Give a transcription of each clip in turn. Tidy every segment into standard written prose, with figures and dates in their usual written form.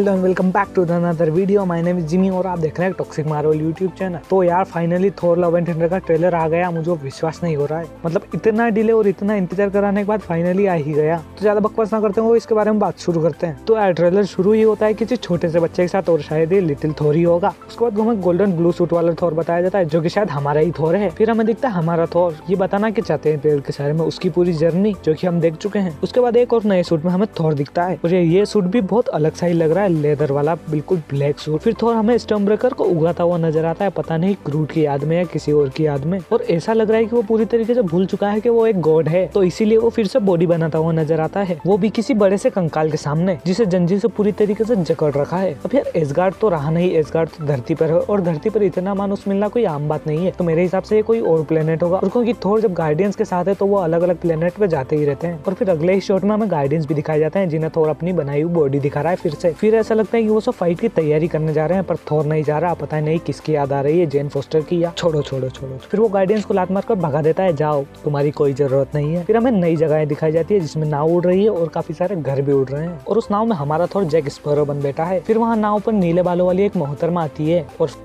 Hello and welcome back to another video. My name is Jimmy और आप देख रहे हैं टॉक्सिक मार्वल यूट्यूब चैनल। तो यार finally Thor love and thunder का ट्रेलर आ गया। मुझे विश्वास नहीं हो रहा है, मतलब इतना डिले और इतना इंतजार कराने के बाद फाइनली आ ही गया। तो ज्यादा बकवास ना करते हुए इसके बारे में बात शुरू करते हैं। तो यार ट्रेलर शुरू ही होता है किसी छोटे से बच्चे के साथ और शायद ये लिटिल थोर ही होगा। उसके बाद हमें गोल्डन ब्लू सूट वाला थोर बताया जाता है जो कि शायद हमारा ही थोर है। फिर हमें दिखता है हमारा थोर ये बताना कि चाहते हैं पेड़ के सारे में उसकी पूरी जर्नी जो कि हम देख चुके हैं। उसके बाद एक और नए सूट में हमें थोर दिखता है और ये सूट भी बहुत अलग सा ही लग रहा है, लेदर वाला बिल्कुल ब्लैक सूट। फिर थोर हमें स्टॉर्मब्रेकर को उगाता हुआ नजर आता है, पता नहीं ग्रूट की याद में या किसी और की याद में। और ऐसा लग रहा है कि वो पूरी तरीके से भूल चुका है कि वो एक गॉड है, तो इसीलिए वो फिर से बॉडी बनाता हुआ नजर आता है, वो भी किसी बड़े से कंकाल के सामने जिसे जंजीर से पूरी तरीके से जकड़ रखा है। अब यार एसगार्ड तो रहा नहीं, एसगार्ड तो धरती पर है और धरती पर इतना मानुस मिलना कोई आम बात नहीं है। तो मेरे हिसाब से ये कोई और प्लेनेट होगा, और क्योंकि थोर जब गार्डियंस के साथ है तो वो अलग अलग प्लेनेट पे जाते ही रहते हैं। और फिर अगले ही शॉट में हमें गार्डियंस भी दिखाए जाते हैं जिन्हें थोर अपनी बनाई हुई बॉडी दिखा रहा है फिर से। फिर ऐसा लगता है कि वो सब फाइट की तैयारी करने जा रहे हैं, पर थोर नहीं जा रहा। पता नहीं किसकी याद आ रही है, जेन फोस्टर की या छोड़ो छोड़ो छोड़ो। फिर वो गार्डियंस को लात मारकर भगा देता है, जाओ तुम्हारी कोई जरूरत नहीं है। फिर हमें नई जगहें दिखाई जाती है जिसमें नाव उड़ रही है और काफी सारे घर भी उड़ रहे हैं, और उस नाव में हमारा थोर जैक स्पैरो बन बैठा है। फिर वहाँ नाव पर नीले बालों वाली एक मोहतरमा आती है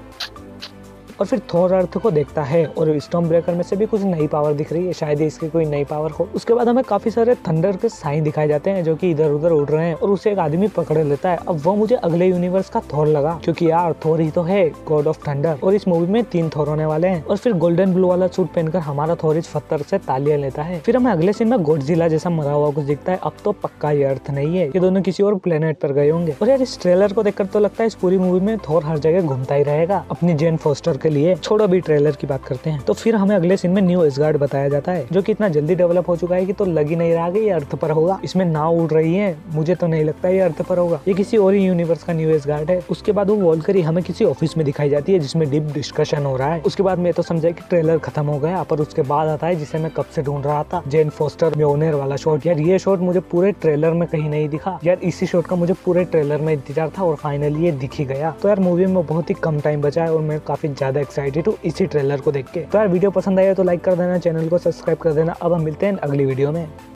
और फिर थोर अर्थ को देखता है और स्टॉर्मब्रेकर में से भी कुछ नई पावर दिख रही है, शायद इसकी कोई नई पावर हो। उसके बाद हमें काफी सारे थंडर के साइन दिखाए जाते हैं जो कि इधर उधर उड़ रहे हैं, और उसे एक आदमी पकड़ लेता है। अब वो मुझे अगले यूनिवर्स का थोर लगा, क्योंकि यार थोर ही तो है गॉड ऑफ थंडर, और इस मूवी में 3 थोर होने वाले हैं। और फिर गोल्डन ब्लू वाला सूट पहनकर हमारा थोर इस पत्थर से तालियां लेता है। फिर हमें अगले सीन में गॉडजिला जैसा मरा हुआ कुछ दिखता है। अब तो पक्का ये अर्थ नहीं है, ये दोनों किसी और प्लेनेट पर गए होंगे। और यार इस ट्रेलर को देखकर तो लगता है इस पूरी मूवी में थोर हर जगह घूमता ही रहेगा अपनी जेन फोस्टर के लिए। छोड़ो भी ट्रेलर की बात करते हैं। तो फिर हमें अगले सीन में न्यू एसगार्ड बताया जाता है जो कि इतना जल्दी डेवलप हो चुका है कि तो लग ही नहीं रहा कि ये अर्थ पर होगा। इसमें नाव उड़ रही है, मुझे तो नहीं लगता ये अर्थ पर होगा, ये किसी और ही यूनिवर्स का न्यू एसगार्ड है। उसके बाद वो वॉल्करी हमें किसी ऑफिस में दिखाई जाती है जिसमें डीप डिस्कशन हो रहा है। उसके बाद मैं तो समझा कि ट्रेलर खत्म हो गया, पर उसके बाद आता है जिसे मैं कब से ढूंढ रहा था, जेन फोस्टर म्योनेर वाला शॉट। यार ये शॉट मुझे पूरे ट्रेलर में कहीं नहीं दिखा। यार इसी शॉट का मुझे पूरे ट्रेलर में इंतजार था और फाइनली ये दिख ही गया। तो यार मूवी में बहुत ही कम टाइम बचा है और मैं काफी ज्यादा एक्साइटेड हूँ इसी ट्रेलर को देख के। तो यार वीडियो पसंद आया तो लाइक कर देना, चैनल को सब्सक्राइब कर देना। अब हम मिलते हैं अगली वीडियो में।